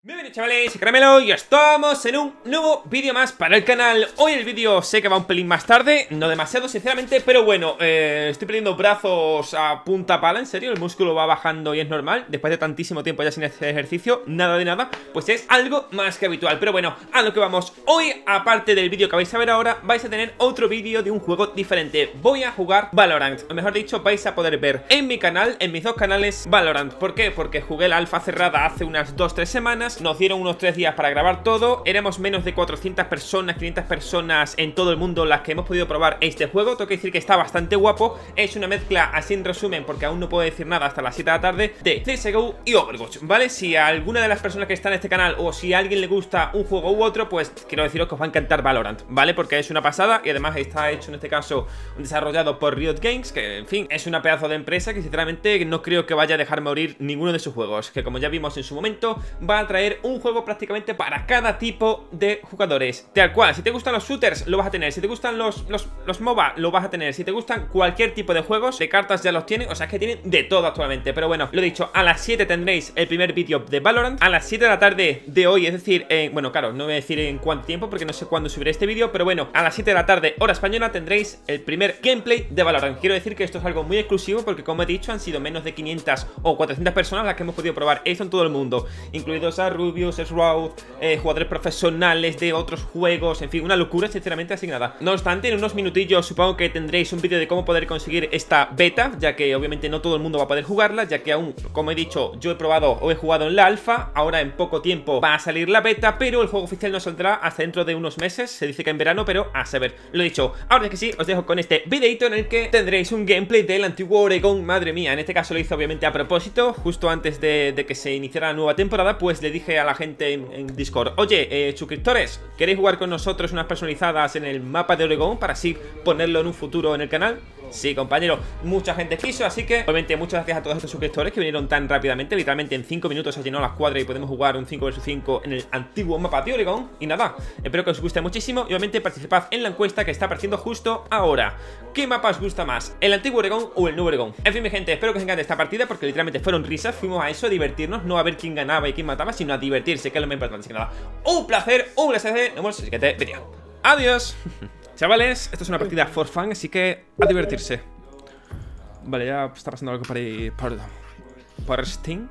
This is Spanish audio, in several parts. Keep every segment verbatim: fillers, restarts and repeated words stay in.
Bienvenidos chavales, soy Caramelo y estamos en un nuevo vídeo más para el canal. Hoy el vídeo sé que va un pelín más tarde, no demasiado sinceramente, pero bueno, eh, estoy perdiendo brazos a punta pala, en serio, el músculo va bajando y es normal. Después de tantísimo tiempo ya sin hacer ejercicio, nada de nada, pues es algo más que habitual. Pero bueno, a lo que vamos, hoy aparte del vídeo que vais a ver ahora, vais a tener otro vídeo de un juego diferente. Voy a jugar Valorant, o mejor dicho, vais a poder ver en mi canal, en mis dos canales, Valorant. ¿Por qué? Porque jugué la alfa cerrada hace unas dos tres semanas. Nos dieron unos tres días para grabar todo. Éramos menos de cuatrocientas personas, quinientas personas en todo el mundo las que hemos podido probar este juego. Tengo que decir que está bastante guapo. Es una mezcla, así en resumen, porque aún no puedo decir nada hasta las siete de la tarde, de C S G O y Overwatch, ¿vale? Si a alguna de las personas que están en este canal o si a alguien le gusta un juego u otro, pues quiero deciros que os va a encantar Valorant, ¿vale? Porque es una pasada y además está hecho en este caso desarrollado por Riot Games, que en fin, es una pedazo de empresa que sinceramente no creo que vaya a dejar morir ninguno de sus juegos, que como ya vimos en su momento, va a traer un juego prácticamente para cada tipo de jugadores. Tal cual, si te gustan los shooters, lo vas a tener. Si te gustan los, los, los MOBA, lo vas a tener. Si te gustan cualquier tipo de juegos, de cartas ya los tienen. O sea, es que tienen de todo actualmente. Pero bueno, lo he dicho, a las siete tendréis el primer vídeo de Valorant. A las siete de la tarde de hoy, es decir, eh, bueno, claro, no voy a decir en cuánto tiempo porque no sé cuándo subiré este vídeo, pero bueno, a las siete de la tarde, hora española, tendréis el primer gameplay de Valorant. Quiero decir que esto es algo muy exclusivo porque, como he dicho, han sido menos de quinientas o cuatrocientas personas las que hemos podido probar esto en todo el mundo, incluidos a Rubius, Shroud, eh, jugadores profesionales de otros juegos, en fin, una locura sinceramente, así que nada. No obstante, en unos minutillos supongo que tendréis un vídeo de cómo poder conseguir esta beta, ya que obviamente no todo el mundo va a poder jugarla, ya que aún, como he dicho, yo he probado o he jugado en la alfa. Ahora en poco tiempo va a salir la beta, pero el juego oficial no saldrá hasta dentro de unos meses. Se dice que en verano, pero a saber. Lo he dicho, ahora es que sí, os dejo con este videito en el que tendréis un gameplay del antiguo Oregon. Madre mía, en este caso lo hice obviamente a propósito, justo antes de, de que se iniciara la nueva temporada, pues le dije a la gente en, en Discord: oye, eh, suscriptores, ¿queréis jugar con nosotros unas personalizadas en el mapa de Oregón para así ponerlo en un futuro en el canal? Sí, compañero, mucha gente quiso, así que obviamente muchas gracias a todos estos suscriptores que vinieron tan rápidamente. Literalmente en cinco minutos se llenó la escuadra y podemos jugar un cinco versus cinco en el antiguo mapa de Oregón. Y nada, espero que os guste muchísimo y obviamente participad en la encuesta que está apareciendo justo ahora. ¿Qué mapa os gusta más? ¿El antiguo Oregón o el nuevo Oregón? En fin, mi gente, espero que os encante esta partida porque literalmente fueron risas. Fuimos a eso, a divertirnos, no a ver quién ganaba y quién mataba, sino a divertirse, que es lo más importante. Así que nada, un placer, un placer. Nos vemos en el siguiente vídeo. Adiós. Chavales, esto es una partida for fun, así que a divertirse. Vale, ya está pasando algo por ahí, por, por Steam.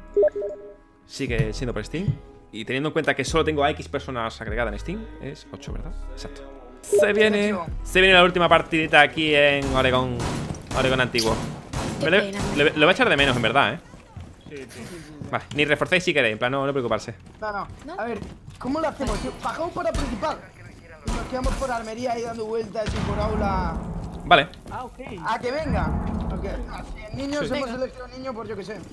Sigue siendo por Steam. Y teniendo en cuenta que solo tengo a X personas agregadas en Steam, es ocho, ¿verdad? Exacto. Se viene, se viene la última partidita aquí en Oregón, Oregón antiguo. Le, le, le voy a echar de menos, en verdad, ¿eh? Sí, sí. Vale, ni reforcéis si queréis, en plan, no, no preocuparse. No, no, no. A ver, ¿cómo lo hacemos? Bajamos por la principal y nos quedamos por armería ahí dando vueltas y por aula. Vale. Ah, ok. A que venga. Okay. Así, en niños sí. hemos elegido niño por yo que sé.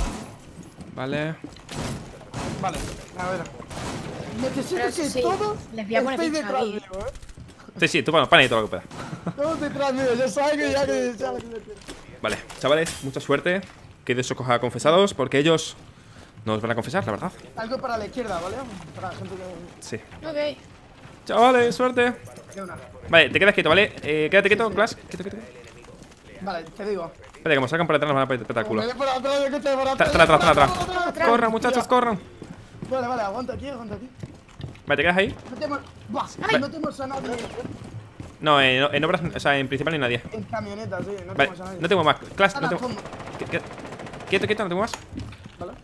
Vale. Vale, a ver. Necesito Pero que sí, todos les voy a poner estéis detrás ahí. mío, ¿eh? Sí, sí, tú bueno, pan ahí todo lo que puedas. Todos detrás mío, ya sabes que ya que ya que... Vale, chavales, mucha suerte. Que Dios os coja confesados, porque ellos no os van a confesar, la verdad. Algo para la izquierda, ¿vale? Para la gente que... Sí. Ok. Chavales, suerte. Una. Vale, te quedas quieto, ¿vale? Eh, quédate quieto, Clash. Quieto, quieto. Vale, te digo. Espera, que como salgan por detrás nos van a petar el culo. Por atrás, que te por Atrás, atrás. atrás, atrás, atrás. Corran, muchachos, corran. Vale, vale, aguanta aquí, aguanta aquí. Vale, ¿te quedas ahí? No tenemos... Buah, Vale. no tenemos a nadie. No, en, en obras, o sea, en principal ni nadie. En camioneta, sí, no Vale, tenemos a nadie. no tengo más. Clash, no Al tengo. fondo. Qui- qui- Quieto, quieto, no tengo más. Vale.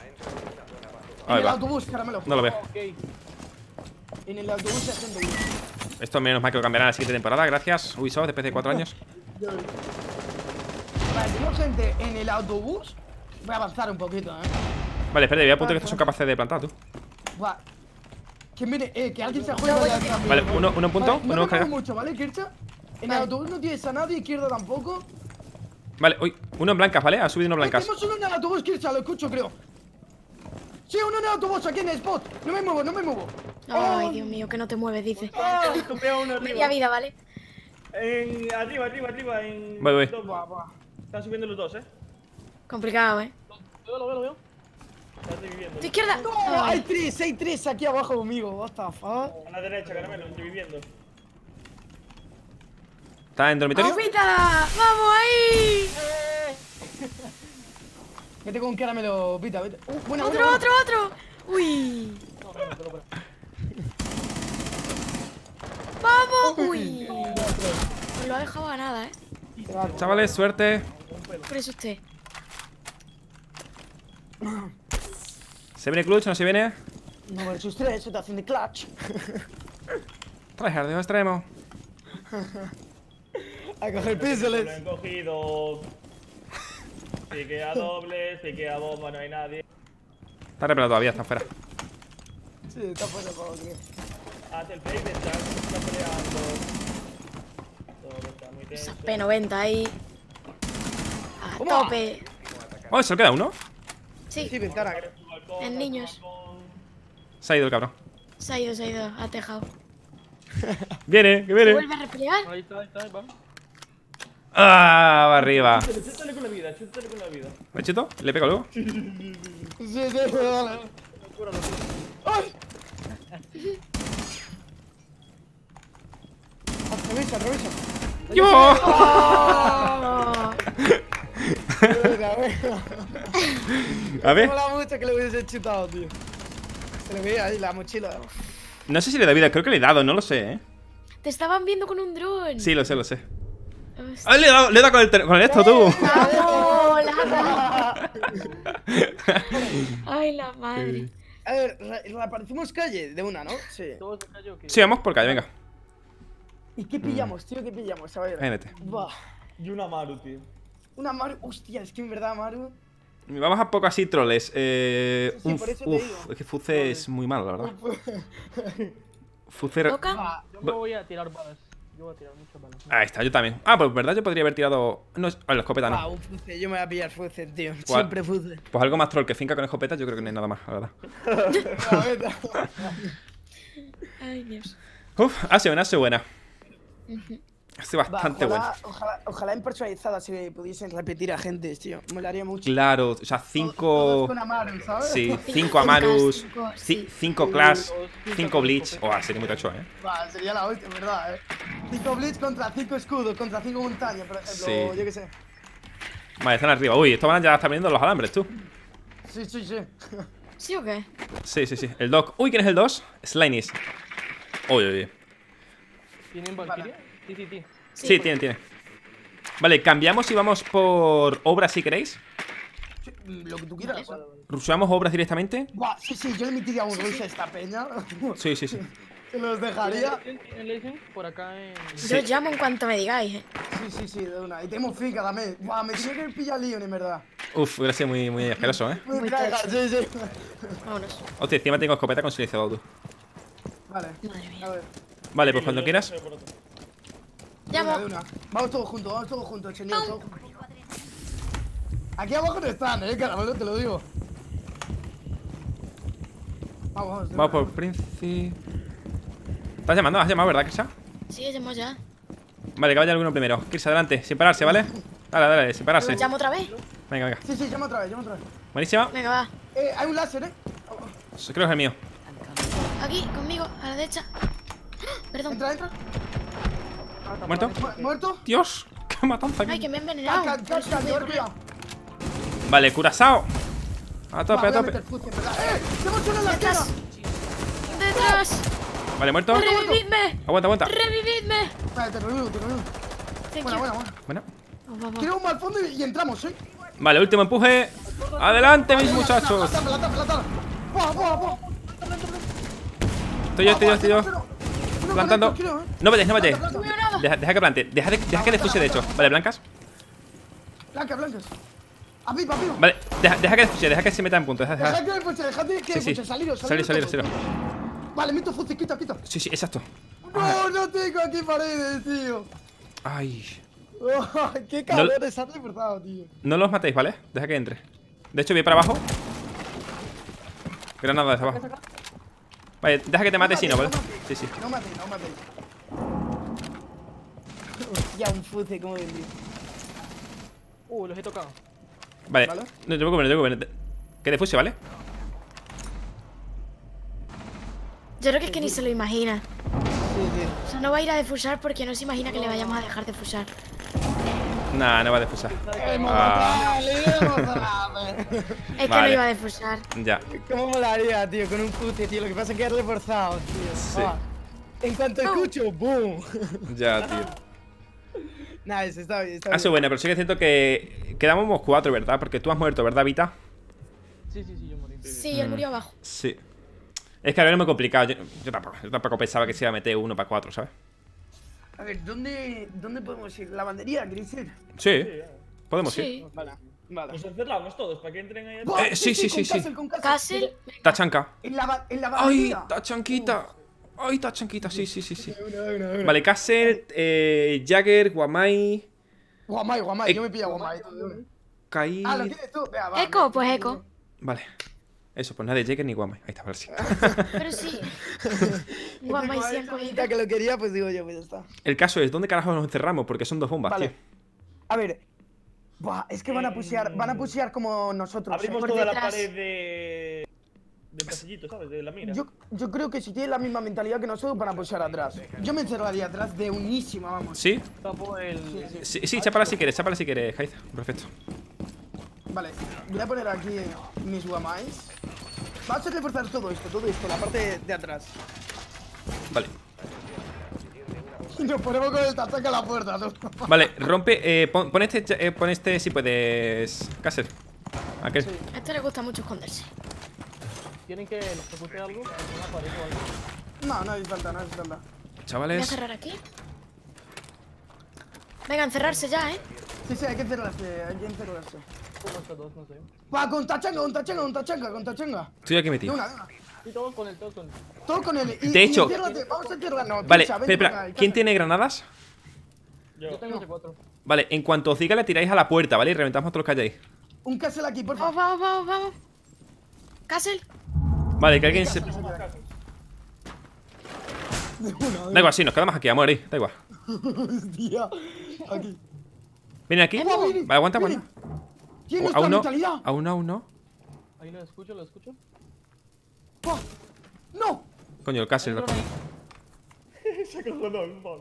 En Ahí el va. autobús, caramelo. No lo veo. En el autobús hay gente. Esto menos mal que lo cambiarán en la siguiente temporada, gracias. Ubisoft, después de cuatro años. Vale, tenemos gente en el autobús. Voy a avanzar un poquito, eh. Vale, espérate, voy a apuntar que estos son capaces de plantar, tú. Buah. Que mire, eh, que alguien se juegue vaya también. Vale, uno, uno en punto, Vale, no uno me carga. muevo mucho, ¿vale, Kircha? En Vale. el autobús no tienes a nadie, izquierda tampoco. Vale, uy, uno en blancas, ¿vale? Ha subido uno en Eh, blancas. tenemos uno en el autobús, Kircha, lo escucho, creo. Sí, uno en el autobús, aquí en el spot. No me muevo, no me muevo. Ay, Oh. Dios mío, que no te mueves, dice. Ah, veo uno Media arriba. vida, ¿vale? En, arriba, arriba, arriba. En Voy, voy. dos. Buah, buah. Están subiendo los dos, eh. Complicado, ¿eh? Lo veo, lo veo, lo veo. Está reviviendo. Tu izquierda. No, hay Ay. tres, hay tres aquí abajo conmigo. What the fuck. A la derecha, caramelo, reviviendo. ¿Está en dormitorio? ¡Agüita! ¡Vamos ahí! Vete con caramelo, Pita, vete. Uh, buena, ¡Otro, buena, otro, otro! ¡Uy! Uy. Pues lo ha dejado a nada, eh. Chavales, suerte. Por eso usted. ¿Se viene clutch o no se viene? No versus tres, situación de clutch. Tryhard, de extremo. A coger Lo píxeles. han cogido. Pique a dobles, pique a bomba, no hay nadie. Está reparado todavía, está fuera. Sí, está fuera de juego, tío. Hace el fake de Jack, está peleando. Todo está muy tenso. Esa P noventa ahí. A ¿Cómo? tope. Oh, ¿se le queda uno? Sí, Sí, ventana. Balcón, en niños. balcón. Se ha ido el cabrón. Se ha ido, se ha ido. Ha tejado. Viene, que ¿Se viene. vuelve a replegar? Ahí está, ahí está, va. Ah, va arriba. Chútale, chútale con la vida, chútale con la vida. ¿Me chito? ¿Le pego luego? Sí, sí, dale. ¡Ay! Atraviesa, atraviesa. ¡Yo! ¡Oh! Venga, venga. A ver. Mola mucho que le hubiese chutado, tío. Se le veía ahí la mochila. No sé si le da vida, creo que le he dado, no lo sé, eh. Te estaban viendo con un dron. Sí, lo sé, lo sé. Hostia. ¡Ah, le he dado, le he dado con, el ter- con esto, tú! ¡Vamos! ¡La ha dado! ¡Ay, la madre! A ver, re- reaparecimos calle de una, ¿no? Sí. Todo se cayó, ¿qué? Sí, vamos por calle, venga. ¿Y qué pillamos, tío? ¿Qué pillamos? A ver. Vénete. Buah. Y una Maru, tío. Una Maru. Hostia, es que en verdad, Maru. Vamos a poco así, troles. Eh, Sí, sí, un- por eso te uf, digo. es que Fuce es muy malo, la verdad. Fuce. ¿Toca? Ah, Yo me voy a tirar balas. Yo voy a tirar muchas balas. Ahí está, yo también. Ah, pues verdad, yo podría haber tirado. No, es- ah, la escopeta ah, no. un fuce. Yo me voy a pillar fuce, tío. ¿Cuál? Siempre fuce. Pues algo más troll que finca con escopeta, yo creo que no hay nada más, la verdad. A ver, Ay, Dios. Uf, ha sido buena, ha sido buena. Ha sido va, bastante ojalá, buena. ojalá, ojalá en personalizada se pudiesen repetir agentes, tío. Molaría mucho. Claro, o sea, Todos cinco. con Amaru, ¿sabes? Sí, Cinco cinco Amarus, cinco, ci- sí. cinco Clash, cinco Bleach. Oh, sería muy tocho, eh. Va, sería la hostia, en verdad, eh. cinco Blitz contra cinco escudos, contra cinco montañas, por ejemplo. Sí. Yo qué sé. Vale, están arriba. Uy, estos van a ya estar viendo los alambres, tú. Sí, sí, sí. ¿Sí o qué? Sí, sí, sí. El Doc. Uy, ¿quién es el dos? Slinis. Uy, uy, uy. ¿Tienen Valkyria? Sí, sí, sí. Sí, tiene, tiene. Vale, cambiamos y vamos por obras si queréis. Sí, lo que tú quieras. Rusheamos obras directamente. Buah, sí, sí, yo le emitiría un rush a esta peña. Sí, sí, sí. Se los dejaría. ¿Tienen Legend? Por acá en. Yo llamo en cuanto me digáis, eh. Sí, sí, sí, de una. Y tenemos finca también. Buah, me tenía que pillar Leon, en verdad. Uf, hubiera sido muy, muy asqueroso, eh. Muy Muy traga, tocho. sí, sí. Vámonos. Hostia, encima tengo escopeta con silenciador, tú. Vale, Madre mía. a ver. Vale, pues cuando quieras. De una, Llamo. de una. Vamos todos juntos, vamos todos juntos, Chenio, todos juntos. Aquí abajo no están, eh, caramelo, te lo digo. Vamos, vamos. de Vamos una. por Princi. ¿Estás llamando? ¿Has llamado, verdad, Kirsa? Sí, llamo ya. Vale, que vaya alguno primero. Kirsa, adelante, sin pararse, ¿vale? Dale, dale, sin pararse. ¿Llamo otra vez? Venga, venga. Sí, sí, llama otra vez, llama otra vez. Buenísima. Venga, va. Eh, hay un láser, eh. Creo que es el mío. Aquí, conmigo, a la derecha. ¡Ah! Perdón. Entra, entra. ¿Muerto? Mu- ¿Muerto? Dios, qué matanza Ay, aquí. que me he envenenado. Caca, caca, llevar cuidado. Vale, curazao. A Va, tope, voy a a tope. meter fuce, en verdad. ¡Eh! ¡Tenemos uno en la esquina! Detrás. ¡Detrás! Vale, muerto. ¡Revividme! Aguanta, aguanta. ¡Revividme! Vale, te revivo, te revivo. Thank Buena, you. buena, buena. Bueno. Vamos, vamos. Tiramos al fondo y, y entramos, ¿eh? Vale, último empuje. Adelante, mis muchachos. Pelata, pelata, pelata. ¡Buah, buah, buah! Estoy yo, estoy yo, estoy yo. Uno Plantando. con esto, creo, ¿eh? No vayáis, no vayáis. Planta, planta. nada. Deja, deja que plante. Deja, de- deja que defuse, de hecho. Vale, blancas. Blancas, blancas. Arriba, arriba. Vale, deja, deja que defuse, deja que se meta en punto. Deja, deja. Dejad que me fuese, dejad que Sí, me sí. fuese. Saliros, Salir, salir, saliros. salir. Vale, meto fuce, quita, quita. Sí, sí, exacto. No, no tengo aquí paredes, tío. Ay. Oh, qué cabrones han reforzado, tío. No los matéis, ¿vale? Deja que entre. De hecho, voy para abajo. Granada desde abajo. Vale, deja que te mate si no, ¿vale? Sí, sí. No matéis, no matéis. Hostia, un fuce, como bien, tío. Uh, los he tocado. Vale. Vale. No te preocupes, no te preocupes. Que defuse, ¿vale? Yo creo que es que ni se lo imagina. Sí, sí. O sea, no va a ir a defusar porque no se imagina que le vayamos a dejar defusar. Nah, no va a defusar. Hemos Ah. matado, hemos matado. Es que Vale. no iba a defusar. Ya. ¿Cómo molaría, tío? Con un fuce, tío. Lo que pasa es que es reforzado, tío. Sí. Ah. En cuanto escucho, ¡boom! Ya, tío. Nah, eso está bien, está Ha bien. sido buena, pero sí que es cierto que quedamos cuatro, ¿verdad? Porque tú has muerto, ¿verdad, Vita? Sí, sí, sí, yo morí. Sí, él murió abajo. Sí. Es que ahora es muy complicado. Yo, yo tampoco, yo tampoco pensaba que se iba a meter uno para cuatro, ¿sabes? A ver, ¿dónde, ¿dónde podemos ir? ¿Lavandería, queréis ir? Sí, podemos ir. Sí. Vale, vale. Nos encerramos todos para que entren ahí. Buah, Eh, sí, sí, sí, con sí. Castle, con Castle. Castle. Tachanka. En la, en la ¡Ay, lavandería. Tachanquita! ¡Ay, Tachanquita! Sí, sí, sí, sí. Una, una, una. Vale, Castle, eh, Jagger, Guamai, Guamay, guamay, Eh, yo me pillo guamay. Kai. Ah, ¿lo tienes tú? Venga, va. Eco, pues eco. Vale. Eso, pues nada de Jagger ni Guamai. Ahí está, ahora sí. Pero sí. Guamay sí han cogido. Ya que lo quería, pues digo yo, pues ya está. El caso es, ¿dónde carajo nos encerramos? Porque son dos bombas, Vale. tío. A ver. Buah, es que van a pushear, van a pushear como nosotros. Abrimos ¿eh? por toda la detrás. pared de. del pasillito, ¿sabes? De la mira. Yo, yo creo que si tienen la misma mentalidad que nosotros van a pushear atrás. Yo me encerraría atrás de unísima, vamos. ¿Sí? Tapo el. Sí, sí, chápala si quieres, chápala si quieres, Jaiz. Perfecto. Vale, voy a poner aquí mis guamais. Vamos a reforzar todo esto, todo esto, la parte de, de atrás. Vale. Y nos ponemos con el tachaca a la puerta, ¿no? Vale, rompe. Eh, pon, pon este, eh, pon este si puedes. Castle. Aquel. A este le gusta mucho esconderse. ¿Tienen que nos ejecute algo? ¿Una pared o algo? No, no hace falta, no hace falta. Voy a Chavales. cerrar aquí. Venga, encerrarse ya, ¿eh? Sí, sí, hay que encerrarse, hay que encerrarse. ¿Cómo está todos? No sé. Va, con tachanga, con tachanga, con tachanga, con tachanga. Estoy aquí De metido. una, de una. Sí, todos con el, todos con el. Todo con él. Y, De hecho- y enciérrate, vamos a encerrarnos. Vale, Escucha, ven espera, para espera. acá, ¿Quién Castle. tiene granadas? Yo, yo tengo cuatro. Vale, en cuanto os diga le tiráis a la puerta, ¿vale? Y reventamos todos los que hayáis. Un castle aquí, por Vamos, favor. vamos, vamos, vamos. Castle. Vale, que alguien se... Da igual, sí, nos quedamos aquí, a morir, da igual. Hostia. Aquí. ¿Viene aquí? Vamos, Vale, viene, aguanta, viene. aguanta. ¿Quién O- nuestra Aún no, mentalidad? aún no, aún no. Ahí lo escucho, lo escucho. Buah. ¡No! Coño, el Castle. Se acojonó el mono.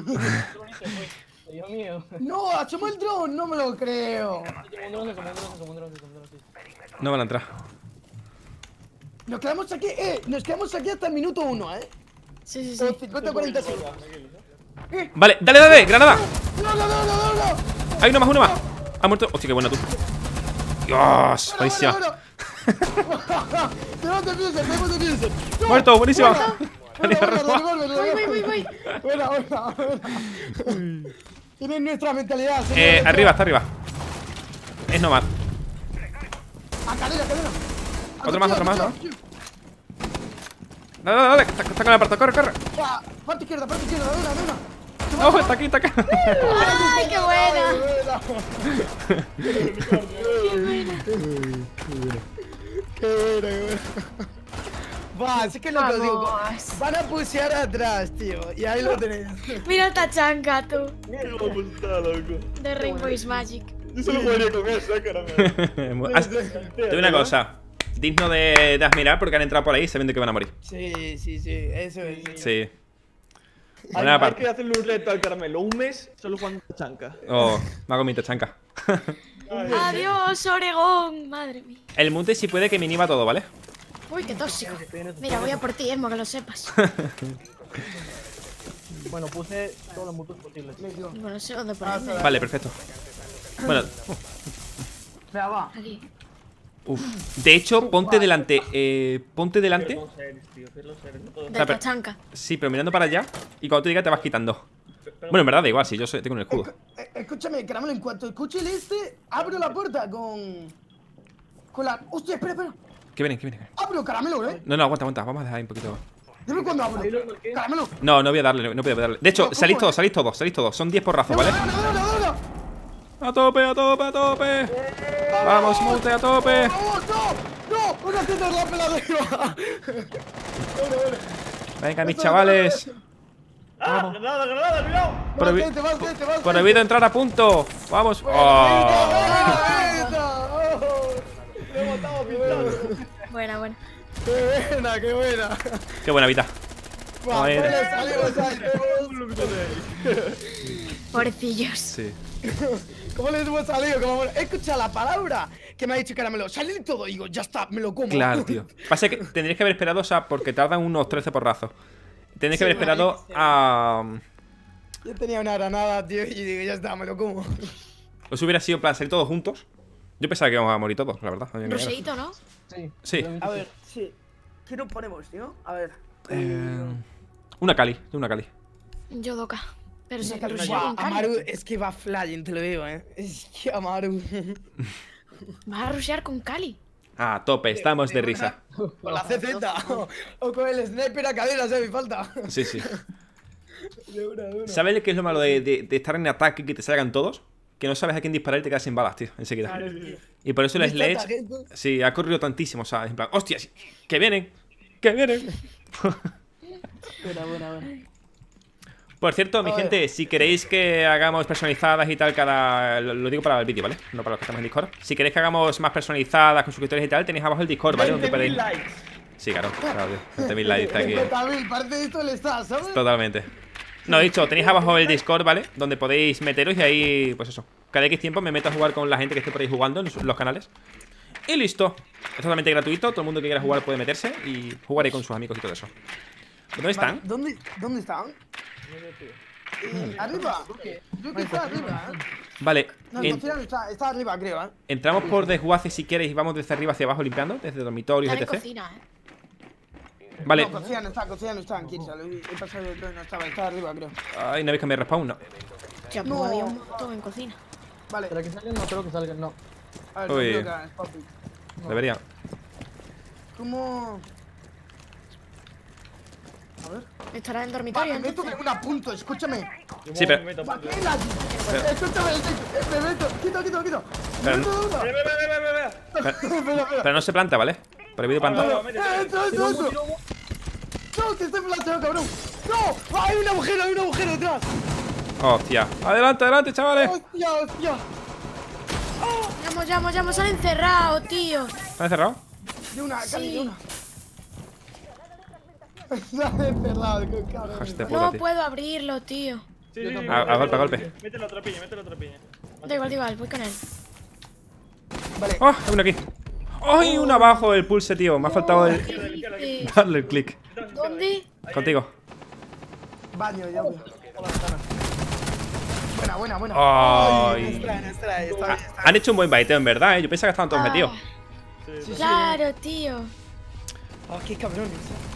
Dios mío. ¡No! ¡Asomó el dron! ¡No me lo creo! Como un drone, como un drone, como un drone, como un drone, sí. No van a entrar. Nos quedamos aquí, eh. Nos quedamos aquí hasta el minuto uno, eh. Sí, sí, sí. O cincuenta cuarenta segundos. Eh. Vale, dale, dale, granada. ¡No, no, no, no, no! no. Hay uno más, uno más. Ha muerto. Hostia, qué buena tú. Dios, buenísima. Bueno, bueno, bueno. Tenemos de piensen, tenemos de piensen. ¡No! Muerto, buenísima. Buena, buena, devuelve, Voy, voy, voy, voy. Buena, buena, buena. Tienen nuestra mentalidad, Eh, señores. arriba, está arriba. Es nomás. A cadena, cadena. A Otro más, cuchillo, otro más, cuchillo, Dale, dale, dale. Está, está con el parto, corre, corre. cuchillo. Va, parte izquierda, parte izquierda, de una, de una. No, está aquí, está acá. ¡Ay, qué buena! Qué buena, qué buena. Va, es que lo que os digo. Vamos. Van a pushear atrás, tío. Y ahí lo tenéis. Mira el tachanka, tú. Mira cómo está, loco. De Rainbow is Magic. Yo solo jugaría con eso, eh, caramelo. Has- Te digo una cosa. Digno de, de admirar porque han entrado por ahí y se ven de que van a morir. Sí, sí, sí. Eso es. Sí. Hay, Buena hay parte. que hacerle un reto al caramelo. Un mes solo jugando chanca. Oh, me hago mi tachanca. Adiós, Oregón. Madre mía. El mute si puede que me inhiba todo, ¿vale? Uy, qué tóxico. Mira, voy a por ti, Elmo, que lo sepas. Bueno, puse todos los mutos posibles. Bueno, no sé dónde ponerme. Vale, perfecto. Bueno, Venga, va. Aquí. uf. De hecho, ponte delante. Eh, ponte delante. Hacerlo series, tío, hacerlo series, no todo. Del pero- tachanka. Sí, pero mirando para allá. Y cuando te diga te vas quitando. Bueno, en verdad da igual, si yo soy- tengo un escudo. Eh, Escúchame, caramelo, en cuanto escuche el este, abro la puerta con. Con la. Hostia, espera, espera. Que vienen, que vienen. Abro, caramelo, eh. No, no, aguanta, aguanta. Vamos a dejar ahí un poquito. Dime cuándo abro. Caramelo. No, no voy a darle, no voy a darle. De hecho, ¿Cómo? salís todos, salís todos, salís todos. Son diez porrazos, De ¿vale? una, de una, de una, de una. A tope, a tope, a tope. Vamos, mute, a tope. ¡Vamos, no! ¡No! ¡Una tienda la pela arriba! Venga, mis chavales. ¡Ah! ¡Granada, granada, cuidado! Más Prohi- gente, más gente, más Prohibido entrar a punto. Vamos. Oh. ¡Me he matado pintando! Buena, buena. ¡Qué buena, qué buena! Qué buena vida. Va, Joder. pues salimos ahí, Pobrecillos. Sí. ¿Cómo les hemos salido? ¿Cómo... He escuchado la palabra que me ha dicho Caramelo. Sale de todo. Y digo, ya está, me lo como. Claro, tío. Pasa que tendríais que haber esperado, o sea, porque tardan unos trece porrazos. Tenéis que Sí, haber vale. esperado a... Yo tenía una granada, tío, y digo, ya está, me lo como. Os hubiera sido en plan salir todos juntos. Yo pensaba que íbamos a morir todos, la verdad. A mí me Roseito, ¿no? Sí. Sí. A ver, sí. ¿Qué nos ponemos, tío? A ver. Eh, una Cali, una Cali. Yo Doka. Pero sí, Buah, rushear con Cali. Amaru es que va flying, te lo digo, eh. Es que Amaru. Vas a rushear con Cali. Ah, a tope, estamos de risa. Con la C Z. o, o con el sniper a cadena, si hace falta. Sí, sí. De una, de una. ¿Sabes qué es lo malo de, de- de estar en ataque y que te salgan todos? Que no sabes a quién disparar y te quedas sin balas, tío, enseguida. Claro, sí. Y por eso el ¿Viste Sledge, esta gente? sí, ha corrido tantísimo, ¿sabes? En plan, hostias, que vienen, que vienen. Buena, buena, buena. Por cierto, mi A ver. gente, si queréis que hagamos personalizadas y tal cada... Lo, lo digo para el vídeo, ¿vale? No para los que estamos en Discord. Si queréis que hagamos más personalizadas con suscriptores y tal, tenéis abajo el Discord, ¿vale? Donde veinte mil podéis... likes. Sí, claro, claro, tío. veinte mil likes está aquí. cincuenta mil, parece esto el Star, ¿sabes? Totalmente. No, he dicho, tenéis abajo el Discord, ¿vale? Donde podéis meteros y ahí, pues eso. Cada X tiempo me meto a jugar con la gente que esté por ahí jugando en los canales. Y listo. Es totalmente gratuito, todo el mundo que quiera jugar puede meterse y jugaré con sus amigos y todo eso. ¿Dónde están? Vale, ¿Dónde, ¿Dónde están? Eh, arriba. Creo que está arriba, ¿eh? Vale, No, en- cocina no está, está arriba, creo, ¿eh? entramos por desguace si quieres y vamos desde arriba hacia abajo limpiando, desde dormitorios, Está en etcétera. cocina, ¿eh? Vale. No, cocina no está, cocina no está, Kirsa. Lo he he pasado de todo y no estaba, está arriba, creo. Ay, no habéis cambiado de respawn, no. Ya, pues No. había un montón en cocina. Vale, Pero que salgan, no creo que salgan, no. a ver, Uy. yo creo que es papi. Debería. ¿Cómo...? A ver. Estará en dormitorio, Vale, me meto entonces. que una punto, escúchame. Yo Sí, me pero- meto, ¿Para pero- qué la...? Escúchame, eh, me meto. Quito, quito, quito. Me Pero- meto de una. Ve, ve, ve, ve, ve, ve. Espera, espera. Pero no se planta, ¿vale? Prohibido Vale, plantar. vale, Eh, métete. Eso, eso, eso. No, te estoy flasheando, cabrón. No, hay un agujero, hay un agujero detrás. Hostia. Adelante, adelante, chavales. Hostia, hostia. Llamo, llamo, llamo. Se han encerrado, tío. ¿Están encerrados? De una, Cali, de Sí. una. Se ha encerrado, qué cabrón. Hostia puta, No tío. puedo abrirlo, tío. Sí, sí, sí, A- a golpe, a golpe. Métele otra piña, métele otra piña. Da igual, da igual, voy con él. Vale. ¡Oh! Hay uno aquí. ¡Ay! Uno abajo el pulse, tío. Me ha faltado el... Eh, darle el clic. ¿Dónde? Contigo. Baño, ya voy. Buena, buena, buena. Ay. Nuestra, nuestra, está bien, está Han hecho un buen baiteo, en verdad, ¿eh? Yo pensaba que estaban todos Ah, metidos. bien. Claro, tío. Oh, qué cabrones.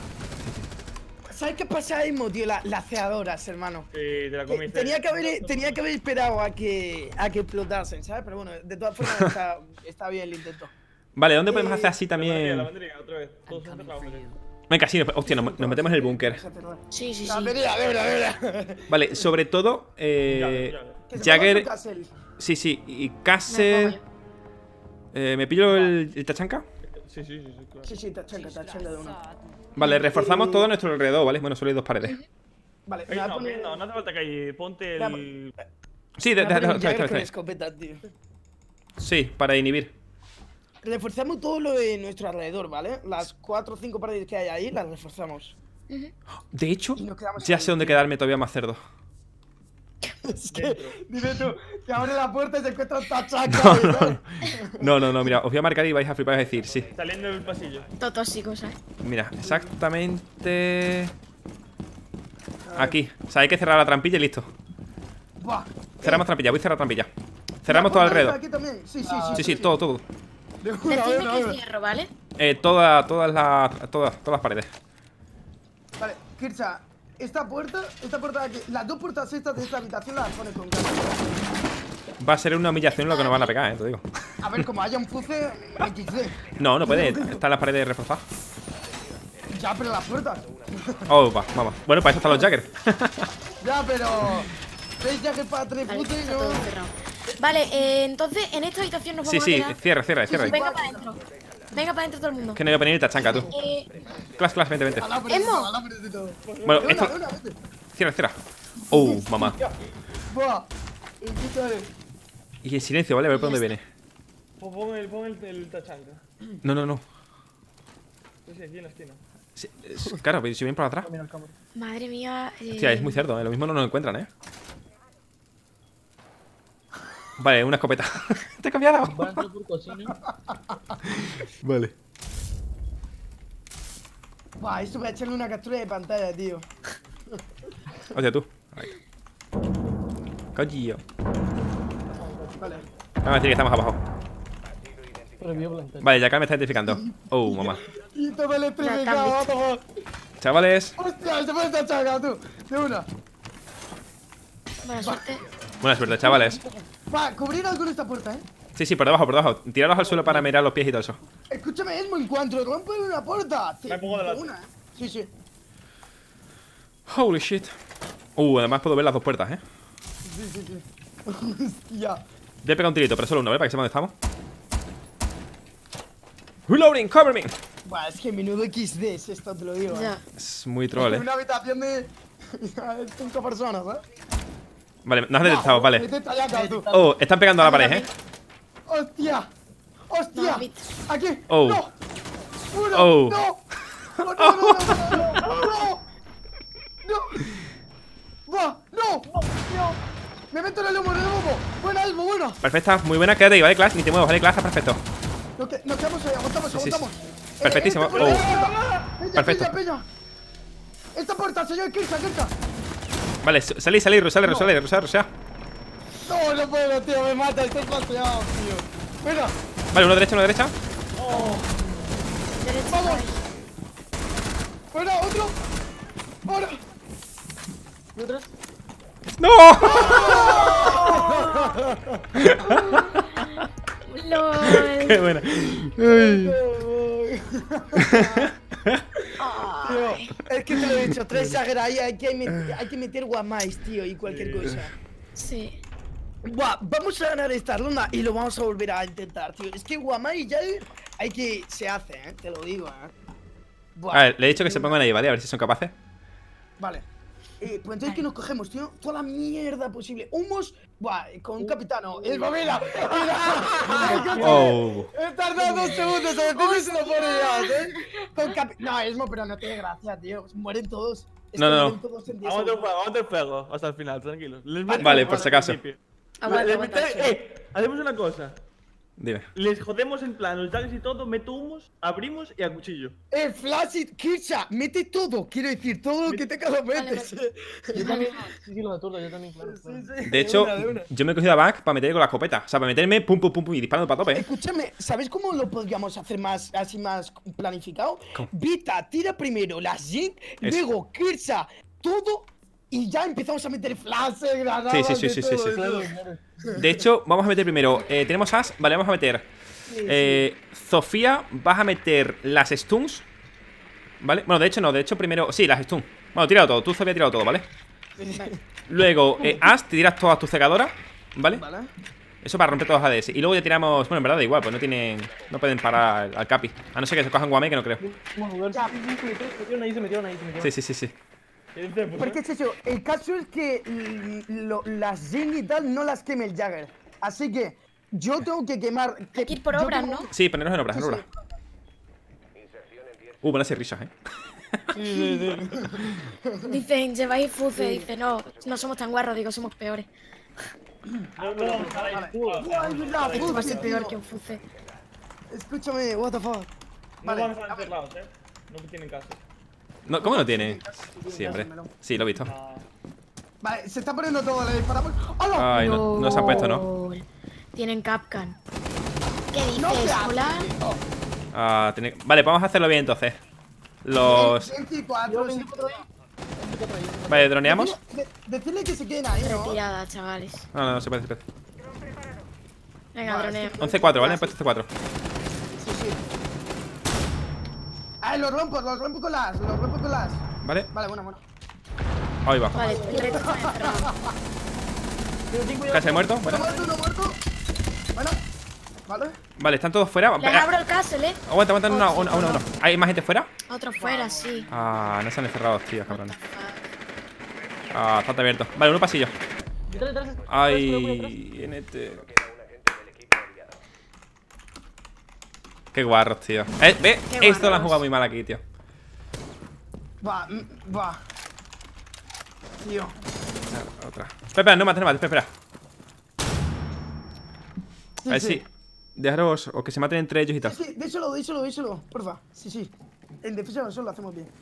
¿Sabes qué pasa ahí, tío? La- Las ceadoras, hermano. Sí, te la Te- comiste. Tenía que haber, tenía que haber esperado a que, a que explotasen, ¿sabes? Pero bueno, de todas formas está, está bien el intento. Vale, ¿dónde podemos hacer así La bandería, la también? bandería, otra vez. Todos encerrados, hombre. Venga, sí, nos- hostia, nos, nos metemos en el búnker. Sí, sí, La sí. batería, de verdad, de verdad. Vale, sobre todo, eh, Que se ponga Jagger. tu casel. Sí, sí, y Me Casser. pongo Eh, ¿Me pillo el, el tachanca? Sí, sí, sí, sí, claro. Sí, sí, tachanca, tachanca de uno. Vale, reforzamos todo a nuestro alrededor, ¿vale? Bueno, solo hay dos paredes. Vale, me Ey, voy a no, poner... no, no hace falta que ahí. Ponte el. Sí, me de, voy a de- poner un de- Jagger de- con de- escopeta, tío. Sí, para inhibir. Reforzamos todo lo de nuestro alrededor, ¿vale? Las cuatro o cinco paredes que hay ahí las reforzamos. De hecho, Y nos quedamos ya ahí. sé dónde quedarme todavía más cerdo. Es que, dime tú, que abre la puerta y se encuentra un tachaca. No, ¿sabes? no. No, no, no, mira, os voy a marcar y vais a flipar y vais a decir, sí. Saliendo del pasillo. Todo tóxico, ¿sabes? Mira, exactamente. Aquí. O sea, hay que cerrar la trampilla y listo. Buah. Cerramos trampilla, voy a cerrar trampilla. Cerramos La todo puerta alrededor. Aquí también. Sí, sí, sí. Sí, sí, todo, todo. De una, de Decidme una, de que una. cierro, ¿vale? Eh, toda, todas las. Todas, todas las paredes. Vale, Kircha, esta puerta, esta puerta de aquí, las dos puertas estas de esta habitación las pones con calma. Va a ser una humillación lo que nos van a pegar, eh, te digo. A ver, como haya un fuce, equis de. No, no puede, están las paredes reforzadas. Ya, pero las puertas. Oh, va, vamos. Bueno, para eso están los Jagger. Ya, pero. ¿Veis ya que para tres Vale, fuces está no? todo cerrado. Vale, eh, entonces en esta habitación nos Sí, vamos sí, a quedar. cierra, cierra, cierra. ahí. Venga para adentro. Venga para adentro todo el mundo. Que no iba a venir el tachanca, tú. Eh, Clas, clas, vente, vente. Alámbres, Emo. alámbres de todo. Bueno, De una, esto. de una, vete. Cierra, cierra. Oh, mamá. Buah. Escúchame. Y en silencio, ¿vale? A ver por dónde viene. Pon pon el, pon el, el tachanca. No, no, no. Sí, sí, aquí en la esquina. Sí, es- claro, pero si vienen por atrás. Mira el cámara. madre mía. Eh, Hostia, es muy cerdo, ¿eh? Lo mismo no nos encuentran, ¿eh? Vale, una escopeta. Te he cambiado. Van a entrar por cocina. Vale. Buah, esto voy a echarle una captura de pantalla, tío. Hostia, tú. Ahí. Coño. Vale. Vamos a decir que estamos abajo. Vale, ya acá me está identificando. Oh, mamá. Y todo electrificado, Ya te han vamos. Chavales, Hostia, se puede estar chacado, tú. De una. Buena suerte. buena suerte, chavales. Va, cubrir algo en esta puerta, eh. Sí, sí, por debajo, por debajo. Tiraros al suelo para mirar los pies y todo eso. Escúchame, Esmo, en cuanto rompen una puerta. Me pongo delante. Una, eh. Sí, sí. Holy shit. Uh, además puedo ver las dos puertas, eh. Sí, sí, sí. Hostia. Voy a pegar un tirito, pero solo uno, ¿vale? Para que sepa dónde estamos. Reloading, cover me. Buah, es que menudo equis de es esto, te lo digo. Ya. eh. Es muy troll, eh. Una habitación de cinco personas, ¿eh? Vale, nos han detectado, vale. Vete allá, acá, tú. Oh, están pegando a la pared, eh. ¡Hostia! ¡Hostia! No, Pete. ¡Aquí! Oh. ¡No! ¡Uno! Oh. ¡No! ¡No, no, no, no, no! ¡No! ¡No! ¡Va! ¡No! ¡No! ¡Me meto en el humo, en el humo! ¡Buena, Elmo, buena! Perfecta, muy buena, quédate ahí, ¿vale, Clash? Ni te muevas, ¿vale, Clash? Está perfecto. Nos, que- nos quedamos ahí, aguantamos, Sí, sí, sí. aguantamos. Perfectísimo. esta Oh. puerta, peña, Perfecto. peña, peña. Esta puerta, señor Kirsa, Kirsa. Vale, salí, salí, Rosale, Rosale, Rosale, Rosale. No, no puedo, tío, me mata, estoy flaseado, tío. Venga, Vale, uno derecha, uno derecha. Derecha. vamos. por ahí. Venga, otro. Ahora. ¿Y otros? ¡No! LOL. Qué buena. Tío, es que te lo he dicho, tres exagera ahí, hay que, met- hay que meter guamáis, tío, y cualquier cosa. Sí. Buah, vamos a ganar esta ronda y lo vamos a volver a intentar, tío. Es que guamai ya hay que... se hace, eh, te lo digo, eh. Buah. A ver, le he dicho que se pongan ahí, ¿vale? A ver si son capaces. Vale. Eh, pues entonces, ¿qué nos cogemos, tío? Toda la mierda posible. Humos, buah, con un capitano. ¡El mira! ¡Mira! Oh. He tardado dos segundos a decirme si lo ponías, ¿eh? Con capi... No, Esmo, pero no tiene gracia, tío. Mueren todos. Es No, que no, no. mueren todos en diez Aguanta el segundos. fuego, aguanta el fuego. Hasta el final, tranquilos. Les meto Vale, un por fuego si al acaso. principio. Aguanta, Les aguanta. meto- eh, hacemos una cosa. Dime. Les jodemos en plan, los daggers y todo, meto humos, abrimos y a cuchillo. El flash it, Kircha, mete todo. Quiero decir, todo lo que tenga lo metes. Yo también. Sí, sí, lo aturdo, yo también, claro. claro. De hecho, una, de una. yo me he cogido a Back para meterle con la escopeta. O sea, para meterme pum, pum, pum, pum y disparando para tope, ¿eh? Escúchame, ¿sabes cómo lo podríamos hacer más así más planificado? ¿Cómo? Vita tira primero las Jink, Eso. luego Kircha, todo y ya empezamos a meter flashes, granadas. Sí, sí, sí, de sí, todo, sí, sí. de todo. Claro, claro. De hecho, vamos a meter primero. Eh, tenemos As, vale, vamos a meter. Eh, Sofía, vas a meter las stuns. ¿Vale? Bueno, de hecho, no, de hecho, primero. Sí, las stuns. Bueno, tirado todo. Tú, Sofía, ha tirado todo, ¿vale? Luego, eh, As, te tiras todas tus cegadoras. ¿Vale? Vale. Eso para romper todos los A D S. Y luego ya tiramos. Bueno, en verdad da igual, pues no tienen. No pueden parar al, al Capi. A no ser que se cojan Guame, que no creo. Bueno, a ver, sí, sí, sí, se metieron ahí, se metieron ahí, se metieron. Sí, sí, sí, sí. ¿Qué dice, pues, Porque es eso, el caso es que mm, lo- las Jink y tal no las queme el Jagger. Así que yo tengo que quemar. Que, Hay que ir por yo obras, tengo- ¿no? Sí, ponernos en obras, en Sí, sí. obras. Uh, van a ser risas, eh. Dicen, lleváis fuce. Dice, no, no somos tan guarros. Digo, somos peores. No, no, no, para ahí. Buah, es verdad, Esto va a fuce, ser peor tío. que un fuce. Escúchame, what the fuck. No Vale, van a estar encerrados, eh. No tienen caso. No, ¿cómo no tiene? Sí, hombre. Sí, lo he visto. Ah, Vale, se está poniendo todo, le disparamos. ¡Hola! Ay, no, no se han puesto, ¿no? LOL. Tienen Capcan. ¿Qué dices? No te hagas, Hola. tío. Ah, tiene- Vale, vamos a hacerlo bien entonces. Los. veinticuatro, sí. Vale, droneamos. De- Decirle que se queden ahí, ¿no? Retirada, chavales. No, no, no se puede, se puede. Venga, droneo. once cuatro, ¿vale? He puesto C cuatro. Sí, sí. Ah, los rompo, los rompo con las, los rompo con las. ¿Vale? Vale, bueno, bueno. Ahí va. Vale, el reto está encerrado. Casi muerto. Uno Bueno. muerto, uno muerto. Bueno, vale. Vale, están todos fuera. Les abro el castle, eh. Aguanta, aguanta, uno, uno, uno, uno. ¿Hay más gente fuera? Otro fuera, sí. Ah, no se han encerrado, tío, cabrones. Ah, está abierto. Vale, uno pasillo. Detrás, detrás, detrás, Ay, N T. Qué guarros, tío. Eh, ve, Qué esto lo han guarros. jugado muy mal aquí, tío. Va, mm, va. Tío. Otra. Espera, espera, no mates, no mates, espera, espera. A ver sí. si. Dejaros. O que se maten entre ellos y tal. Sí, sí, díselo, díselo, díselo, porfa. Sí, sí. En defensa nosotros lo hacemos bien.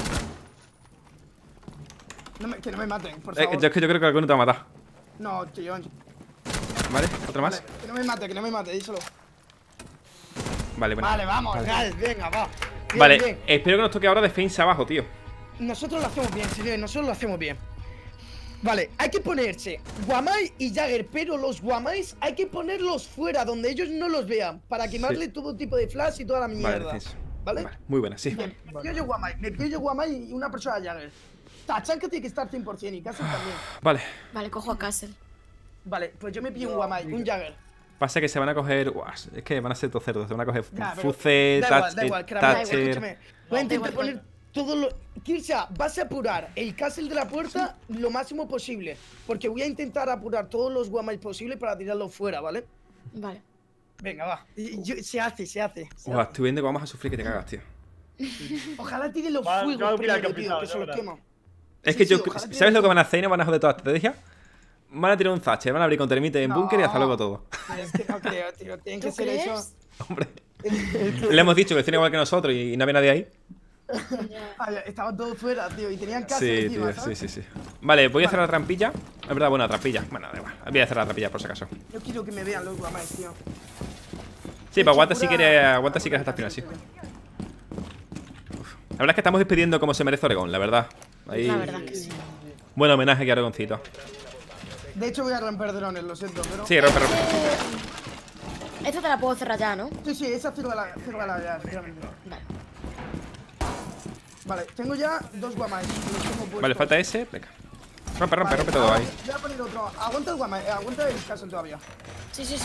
No me, que no me maten, por Eh, favor. yo es que yo creo que alguno te va a matar. No, tío. Vale, otro más. Vale, que no me mate, que no me mate, díselo. Vale, bueno. Vale, vamos, Vale. Gal, venga, va. Bien, Vale, bien. espero que nos toque ahora defensa abajo, tío. Nosotros lo hacemos bien, señores, nosotros lo hacemos bien. Vale, hay que ponerse Guamai y Jagger, pero los Guamais hay que ponerlos fuera, donde ellos no los vean, para quemarle todo tipo de flash y toda la mierda. Vale, defensa. ¿Vale? Vale, muy buena, sí. Bien, me pillo yo Guamai, me pillo yo Guamai y una persona Jagger. Tachanka tiene que estar cien por cien y Castle también. Vale. Vale, cojo a Castle. Vale, pues yo me pillo un Guamai, un Jagger. Pasa que se van a coger. Uah, es que van a ser dos cerdos. Se van a coger Ya, pero Fuce, da igual, da igual, Thatcher. que la verdad, Thatcher. escúchame. Voy a intentar Da igual, poner todo lo... Kirsa, vas a apurar el castle de la puerta lo máximo posible. Porque voy a intentar apurar todos los guamais posibles para tirarlos fuera, ¿vale? Vale. Venga, va. Y- yo- se hace, se hace. se Uah, hace. estoy viendo que vamos a sufrir que te cagas, tío. Ojalá tiren los Va, va fuegos a tirar primero, el tío, capitán, que ya se los verás. quema. Es Sí, que sí, yo. ojalá tiren ¿Sabes lo que los- van a hacer? Y no van a joder toda la estrategia. Van a tirar un Thatcher, van a abrir con termite en No. búnker y hasta luego todo. Es que no creo, tío. Tienen que ¿Tú ser crees? eso. Hombre. Le hemos dicho que estén igual que nosotros y no había nadie ahí. Ya. Ay, estaban todos fuera, tío, y tenían castle Sí, encima, tío, sí, ¿sabes? sí, sí. Vale, voy a hacer la trampilla. Es verdad, bueno, la trampilla. Bueno, da igual. Voy a hacer la trampilla por si acaso. Yo quiero que me vean los guamais, tío. Sí, pero aguanta si Pura- quieres, aguanta si quieres hasta el final, sí. La verdad es que estamos despidiendo como se merece Oregón, la verdad. Ahí. La verdad que sí. Buen homenaje aquí a Oregoncito. De hecho, voy a romper drones, lo siento, pero. Sí, rompe, rompe. Esta te la puedo cerrar ya, ¿no? Sí, sí, esa cierra la, cierra la ya, efectivamente. Vale. Vale, tengo ya dos guamais. Los tengo puestos. Vale, falta ese. Venga. Rompe, rompe, Vale, rompe todo ahora ahí. Voy a poner otro. Aguanta el guamai, eh, aguanta el castle todavía. Sí, sí, sí.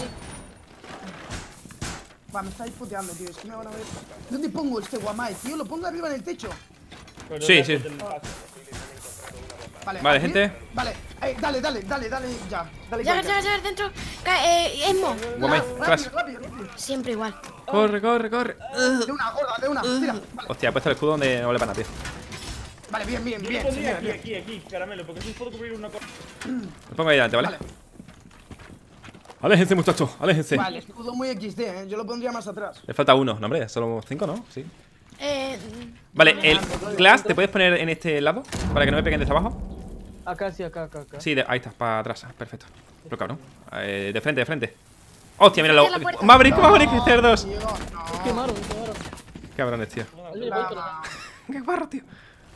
Va, me estáis puteando, tío. Es que me van a ver. ¿Dónde pongo este guamai, tío? Lo pongo arriba en el techo. Pero Sí, ya sí. con el paso. Vale, Vale, aquí. gente. Vale, eh, dale, dale, dale, dale, ya. Dale, Jagger, ya, Jagger, Jagger, dentro. Ca eh, Esmo. Guamai, Rápido, crash. rápido, rápido. Siempre igual. Corre, corre, corre. De una, gorda, de una. Tira. Vale, Hostia, he puesto el escudo donde no le van a, tío. vale, bien, bien, Yo bien. lo pondría señora, aquí, bien. aquí, aquí, caramelo, porque si puedo cubrir una cosa. Lo pongo ahí delante, ¿vale? Vale, Aléjense, muchachos, aléjense. vale, escudo muy equis de, eh. Yo lo pondría más atrás. Le falta uno. No, hombre, solo cinco, ¿no? Sí. Eh. Vale, el glass te puedes poner en este lado para que no me peguen desde abajo. Acá, sí, acá, acá, acá. Sí, de- ahí está, para atrás. ah, Perfecto. Pero cabrón. Eh, de frente, de frente. Hostia, míralo. Frente a la puerta. Maverick, Maverick, qué cerdos. Tío, no. Quemaron, quemaron. Qué cabrones, tío. Dale, La- vuelta. Qué guarro, tío.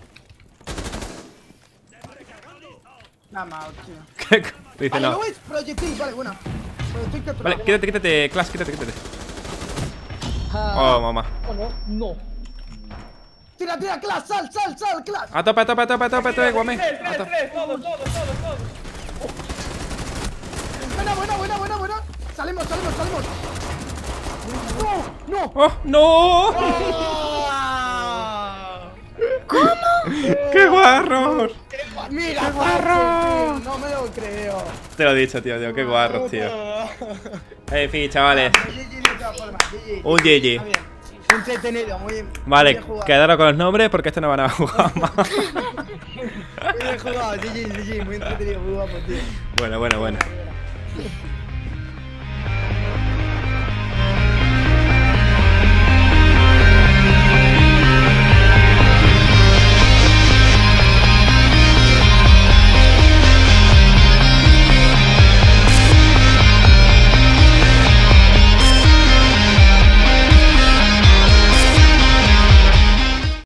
Nada más, tío. Te dice Vale, no. no es proyectil, vale, buena. Proyectil capturado. Vale, quítate, quítate, Clash, quítate, quítate. Ah, Oh, mamá. oh, no, no. Tira, tira, Clash, sal, sal, sal, Clash. A tope, a tope, a tope, a tope, a tope, guame. Tres, A tres, tope. tres, todos, todos, todos, todos. Buena, buena, buena, buena, buena. Salimos, salimos, salimos. No, no. ¡Oh, no! ¡Qué guarros! Mira, guarro! tío, no me lo creo. Te lo he dicho, tío, tío. Qué guarros, tío. En fin, chavales. G G de todas formas, G G. Un G G. Está bien. Entretenido, muy bien. Vale, bien jugado. quedaros con los nombres porque esto no van a jugar más. Muy bien jugado, G G, G G, muy entretenido, muy guapo, tío. Bueno, bueno, bueno. Buena, buena.